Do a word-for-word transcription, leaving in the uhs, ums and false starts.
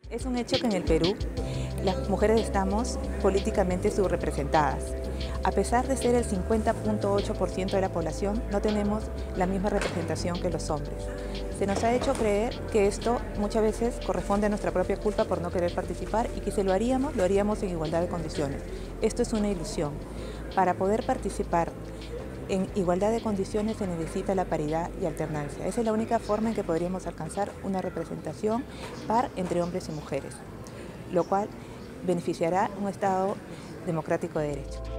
Es un hecho que en el Perú las mujeres estamos políticamente subrepresentadas. A pesar de ser el cincuenta punto ocho por ciento de la población, no tenemos la misma representación que los hombres. Se nos ha hecho creer que esto muchas veces corresponde a nuestra propia culpa por no querer participar y que si lo haríamos, lo haríamos en igualdad de condiciones. Esto es una ilusión. Para poder participar en igualdad de condiciones se necesita la paridad y alternancia. Esa es la única forma en que podríamos alcanzar una representación par entre hombres y mujeres, lo cual beneficiará un Estado democrático de derecho.